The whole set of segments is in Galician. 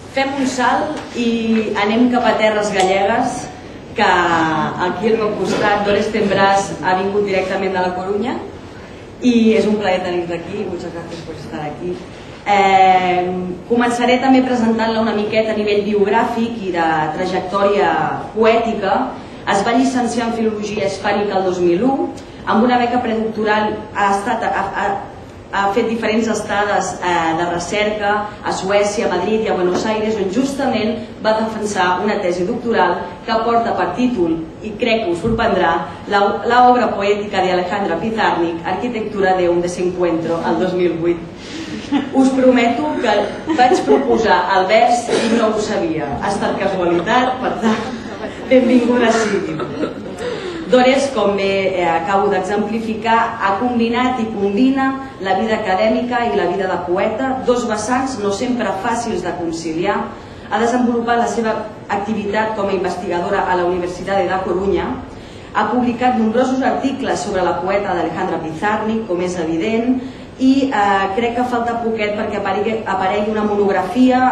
Fem un salt i anem cap a terres gallegues, que aquí al meu costat Dores Tembrás ha vingut directament de la Corunya i és un plaer tenir-te aquí. Moltes gràcies per estar aquí. Començaré també presentant-la una miqueta a nivell biogràfic i de trajectòria poètica. Es va llicenciar en Filologia Hispànica el 2001, amb una beca predoctoral ha fet diferents estades de recerca a Suècia, a Madrid i a Buenos Aires, on justament va defensar una tesi doctoral que porta per títol, i crec que us sorprendrà, la obra poètica de Alejandra Pizarnik, Arquitectura de un desencuentro, el 2008. Us prometo que vaig proposar el vers i no ho sabia. Ha estat casualitat, per tant, benvinguda sigui. Dores, com bé acabo d'exemplificar, ha combinat i combina la vida acadèmica i la vida de poeta, dos vessants no sempre fàcils de conciliar. Ha desenvolupat la seva activitat com a investigadora a la Universitat de La Corunya, ha publicat nombrosos articles sobre la poeta d'Alejandra Pizarnik, com és evident, i crec que falta poquet perquè aparegui una monografia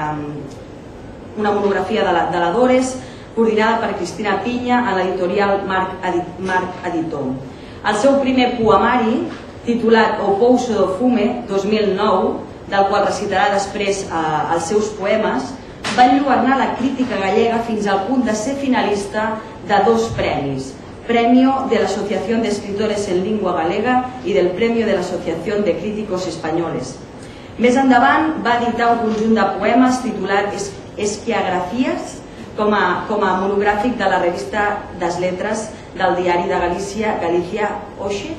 de la Dores, coordinada per Cristina Pinya a l'editorial Marc Editor. El seu primer poemari, titulat O Pouso do Fume, 2009, del qual recitarà després els seus poemes, va enlluernar la crítica gallega fins al punt de ser finalista de dos premis, Premio de la Asociación de Escritores en Lengua Galega i del Premio de la Asociación de Críticos Españoles. Més endavant va editar un conjunt de poemes titulat Esquiagrafies com a monogràfic de la revista des Letres del diari de Galícia, Galicia Hoxe.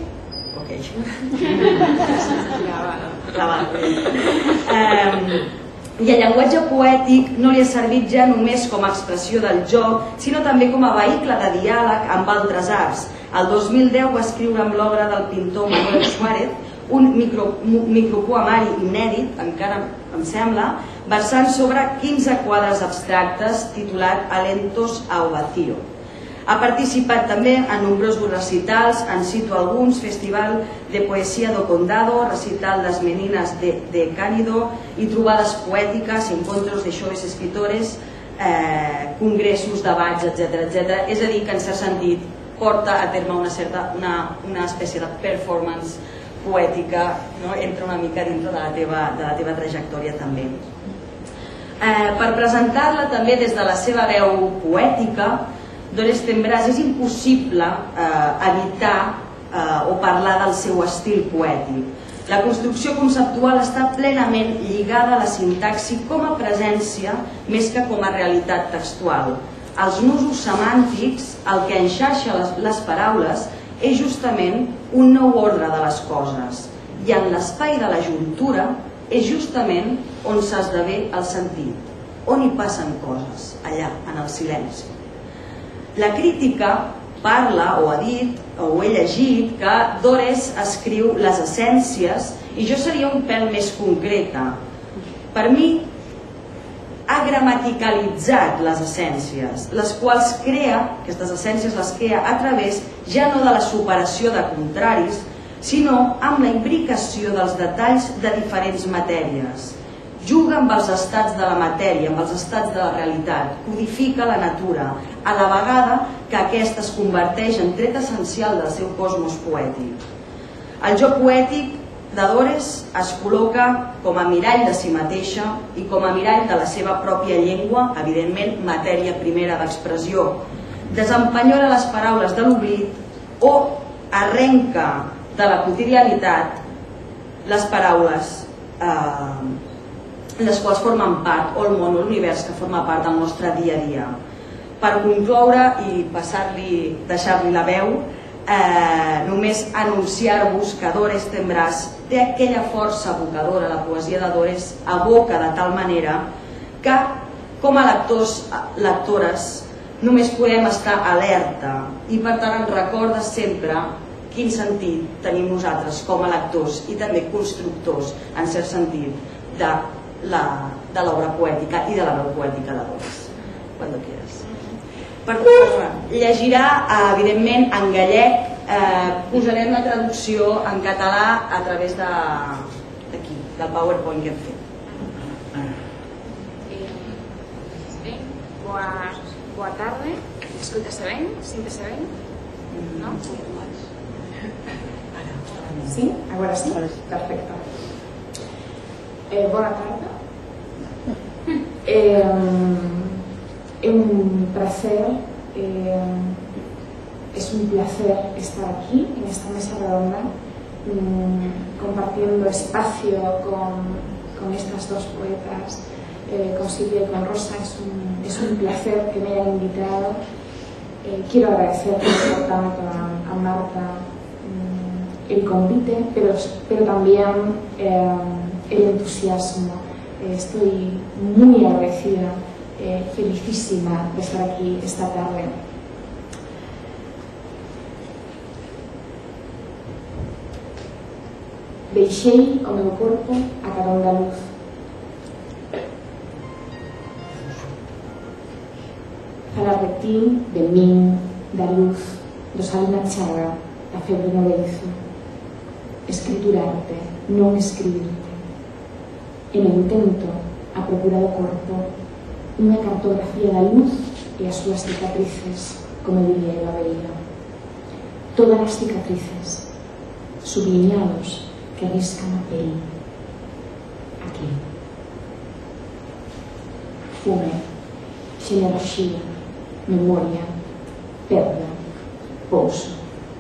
I el llenguatge poètic no li ha servit ja només com a expressió del joc, sinó també com a vehicle de diàleg amb altres arts. El 2010 va escriure amb l'obra del pintor Manuel Suárez un micropoemari inèdit, encara em sembla, versant sobre 15 quadres abstractes titulat Alentos ao Vacío. Ha participat també en nombrosos recitals, en cito alguns, Festival de Poesia do Condado, Recital das Meninas de Cánido i trobades poètiques, encontros de xoves escritores, congressos, debats, etc. És a dir, que en cert sentit porta a terme una espècie de performance poètica, entra una mica dintre de la teva trajectòria també. Per presentar-la també des de la seva veu poètica, Dores Tembrás, és impossible evitar o parlar del seu estil poètic. La construcció conceptual està plenament lligada a la sintaxi com a presència més que com a realitat textual. Els nusos semàntics, el que enxarxa les paraules, és justament un nou ordre de les coses, i en l'espai de la juntura és justament on s'esdevé el sentit, on hi passen coses, allà, en el silenci. La crítica parla, o ha dit, o he llegit, que Dores escriu les essències, i jo seria un pèl més concreta. Per mi, ha gramaticalitzat les essències, les quals crea, aquestes essències les crea a través ja no de la superació de contraris, sinó amb la imbricació dels detalls de diferents matèries. Juga amb els estats de la matèria, amb els estats de la realitat, codifica la natura, a la vegada que aquesta es converteix en tret essencial del seu cosmos poètic. El joc poètic de Dores es col·loca com a mirall de si mateixa i com a mirall de la seva pròpia llengua, evidentment matèria primera d'expressió. Desempenyora les paraules de l'oblit o arrenca de la quotidianitat les paraules les quals formen part, o el món o l'univers que forma part del nostre dia a dia. Per concloure i deixar-li la veu, només anunciar-vos que Dores Tembrás té aquella força evocadora, la poesia de Dores evoca de tal manera que com a lectores només podem estar alerta i per tant ens recorda sempre quin sentit tenim nosaltres com a lectors i també constructors, en cert sentit, de l'obra poètica i de la veu poètica de Dores. Quan quieras. Llegirà, evidentment, en gallec, posarem la traducció en català a través d'aquí, del PowerPoint que hem fet. Escútase ben? Síntese ben? Non? Sí? Agora sí? Perfecto. Boa tarde. É un placer estar aquí en esta mesa redonda compartiendo espacio con estas dos poetas, con Silvia y con Rosa. Es un placer que me hayan invitado. Quiero agradecer por tanto a Marta el convite, pero también el entusiasmo. Estoy muy agradecida, felicísima de estar aquí esta tarde. Deixei o meu corpo a carón da luz. Falar de ti, de min, da luz, do sal na chaga, da febre no beizo. Escriturarte, non escribirte. E no intento, a procura do corpo, unha cartografía da luz e as súas cicatrices, como diría Eva Beira. Todas as cicatrices, subliñados, que arriscan a pel. Aquí. Fume, xeneroxía, memoria, perda, pouso.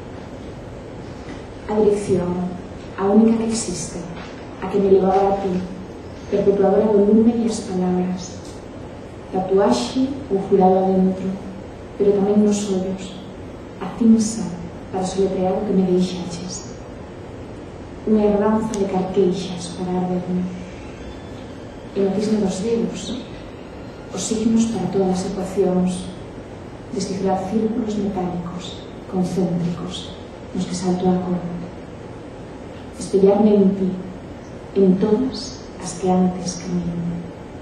A dirección, a única que existe, a que me levaba a ti, perpetuadora do lume e as palabras. Tatuaxe ou furado adentro, pero tamén nos ollos. A cinza para soletrear o que me deixaches. Unha herdanza de carqueixas para arderme. E no cisne dos dedos, os signos para todas as ecuacións, descifrar círculos metálicos, concéntricos, nos que salto a corda. Espellarme en ti, en todas as que antes camino.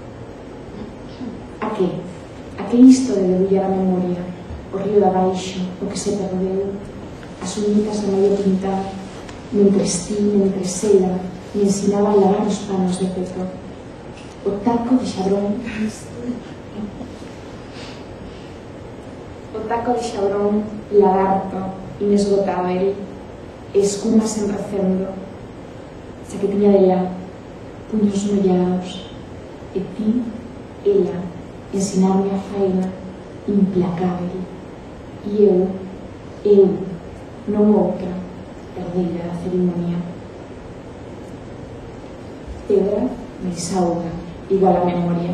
A que isto de debullar a memoria, o río de abaixo, o que se perdeu, as uñitas da medio pintar, mentres ti, mentres ela, me ensinaba a lavar os panos de peto. O taco de xabrón lagarto, inesgotável, e escuma sen recendo, chaquetiña de lá, puños mollados, e ti, ela, ensinarme a faena implacável, e eu, non outra, perdeira a ceremonia. Pedra me desauga, igual a memoria.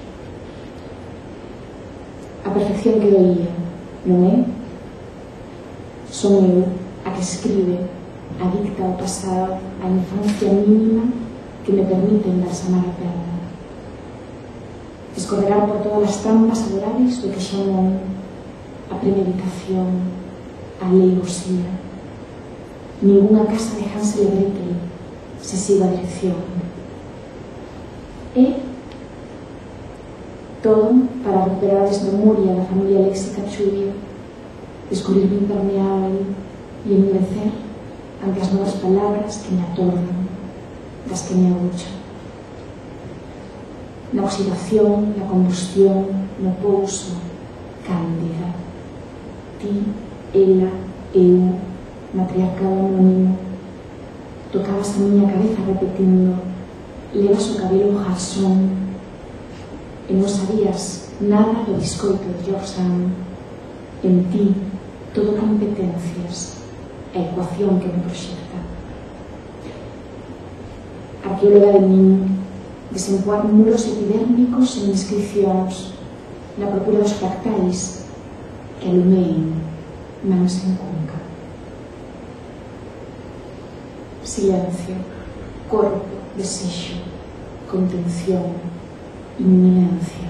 A perfección que doía, non é? Son eu a que escribe, adicta ao pasado, a infancia mínima que me permite embalsamar a perda. Escorregar por todas as trampas adoráveis do que chamam a premeditación, a leivosía. Ninguna casa de Hansel e Gretel se siga a dirección. E todo para recuperar a desmemoria da familia léxica chuvia, descubrirme impermeável e enmudecer ante as novas palabras que me atornan, das que me aguchan. Na oxidación, na combustión, no pouso, cándida. Ti, ela, eu, matriarcado anónimo. Tocabas a miña cabeza repetindo: levas o cabelo jasón. E non sabías nada do biscoito de Georgetown. En ti, todo competencias, a ecuación que me proxecta. Arqueóloga de min, desempoar muros epidérmicos en inscripcións, na procura dos fractais que alumeen mans en cunca. Silencio, corpo, desexo, contención, inminencia.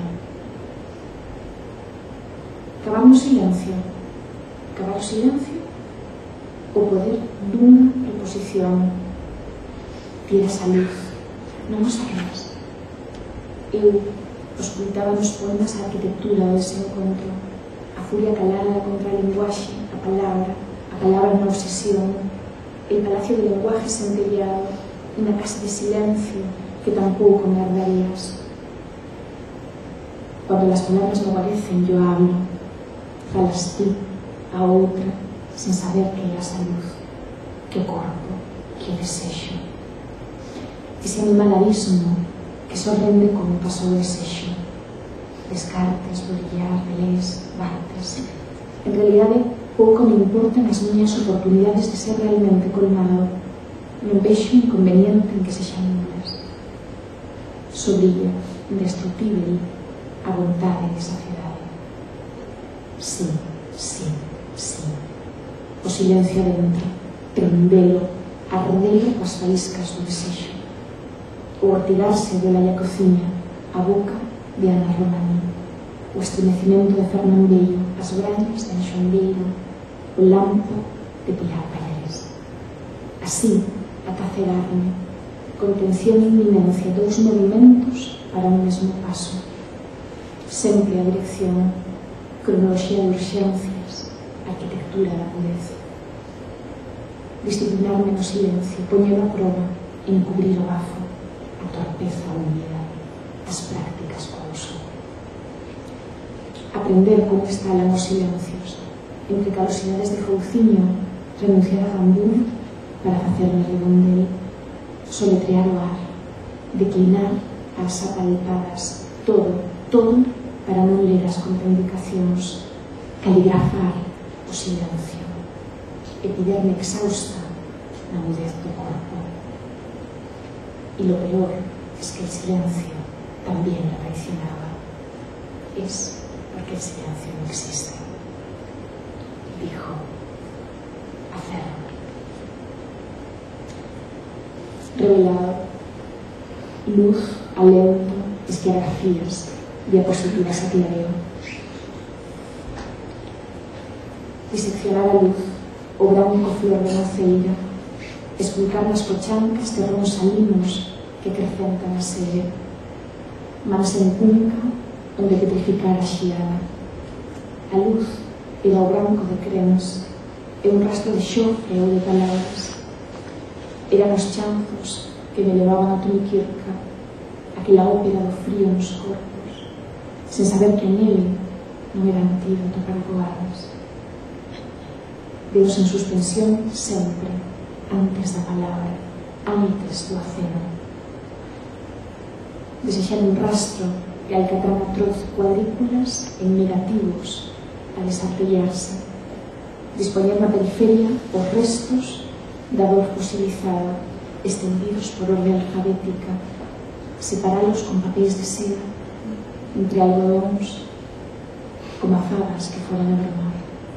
Cavar no silencio, cavar o silencio, o poder dunha preposición. Tiras a luz, non o sabes. Eu auscultaba nos poemas a arquitectura dese encontro, a furia calada contra a linguaxe, a palabra na obsesión, el palacio de lenguaje centellado, unha casa de silencio que tampouco me ardarías. Cuando las palabras no aparecen, yo hablo. falas ti a outra sen saber que é a luz, que o corpo, que o desexo. Ese animalarismo que só rende como pasou o desexo. Descartes, brillar, relés, bates. En realidade, pouco me importan as miñas oportunidades de ser realmente colmado. Non vexo inconveniente en que sexan nulas. Só brilla, indestrutível, a vontade de saciedade. Sí, sí, sí. O silencio dentro, trembelo, ardelo coas faíscas do desexo. O ortigarse de la cociña, a boca de Ana Romani, o estremecimento de Fernán Bello, as brañas de Anxongueiro, o lampo de Pilar Pallares. Así, ata cegarme, contención e inminencia, dous movimentos para un mesmo paso. Sempre a dirección, cronoloxía de urxencias, arquitectura da pureza. Disciplinarme no silencio, poñer a prova, encubrir o bafo, a torpeza húmida, as prácticas co uso. Aprender como estalan os silencios, entre calosidades de fouciño, renunciar a gambur para facerme redondel, soletrear o ar, declinar as apalpadas, todo para non ler as contraindicacións, caligrafar o silencio, epiderme exhausta na mudez do corpo. Y lo peor es que el silencio también la traicionaba. Es porque el silencio no existe. Dijo, hacerlo. Revelado, luz, alento, esquiografías, diapositivas a clareo. Diseccionar a luz, o branco flor de maceira, explicar nas pochancas terróns salinos que acrecentan a sede, mans en cunca onde petrificar a xiana. A luz era o branco de crens e un rastro de xofre ou de palabras. Eran os chanzos que me levaban a Tumiquirca, aquela ópera do frío nos corpos, sen saber que nele non era antídoto para cobardes. Deus en suspensión sempre, antes da palabra, antes do aceno. Desexar un rastro e alcatrán atroz cuadrículas en negativos a desarrollarse, dispoñer na periferia os restos da dor fosilizada estendidos por orde alfabética, separalos con papéis de seda entre algodóns como azadas que foran a bromar.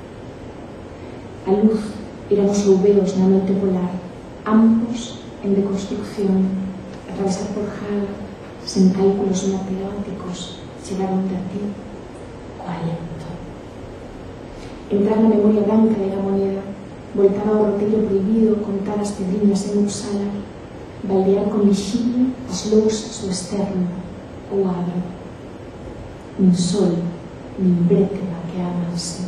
A luz eran os ouveos na noite polar, ambos en deconstrucción, atravesar por jala, sen cálculos matemáticos, chegaron de a ti, co alento. Entrar na memoria branca de la moneda, voltar ao roteiro prohibido, contar as pedriñas en Uppsala, baldear con vixilia as lousas do externo, ou adro. Nin sol, nin brétema que amanse.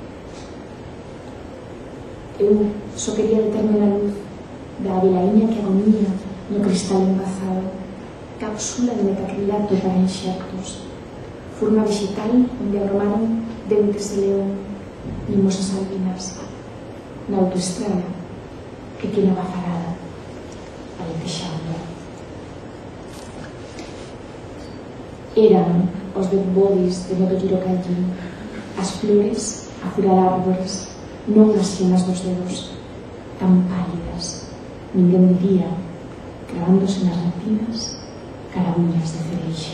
Eu só quería determe na luz da velaíña que agonía no cristal envazado, cápsula de metacrilato para enxertos, forma vegetal onde agromaron dentes de león, mimosas albinas, na autoestrada, pequena bazarada, aletexando. Eran os dead bodies de Notoquiro Callín, as flores a curar árbores, non as xenas dos dedos, tan pálidas, ninguén diría, cravándose nas retinas, carabuñas de cereixa.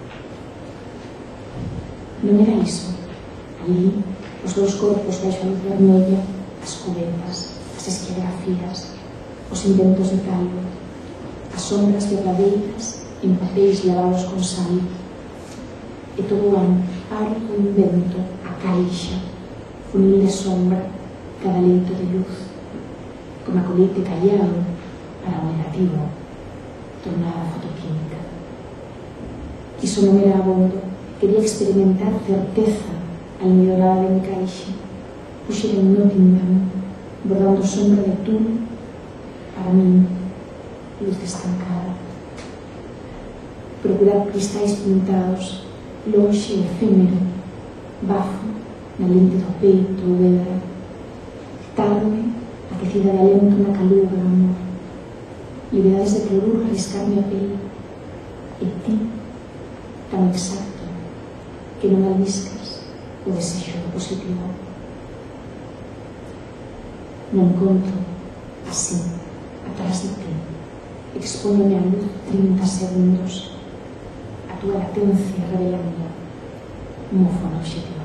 Non era iso. Ali, os dous corpos baixo a luz vermella, as cubetas, as esquiografías, os inventos de talvo, as sombras verdadeiras en papéis lavados con sal, e todo o ano, aro o invento, a caixa, funil de sombra, cada leito de luz, como a colete callado para o negativo, tornada fotoquímica. Iso non era abondo, quería experimentar certeza almidonada de encaixe, puxer en Nottingham, bordando sombra de tul, para min, luz estancada. Procurar cristais pintados, lonxe e efémero, bafo, na lente do peito ou vedra, quitarme aquecida de alento na caluga, amor, liberdades de cloruro arriscarme a pele, e ti, tan exacto, que non albiscas o desexo do positivo. Non encontro, así, atrás de ti, expóndome a luz 30 segundos, a túa latencia revelando un mofón objetivo.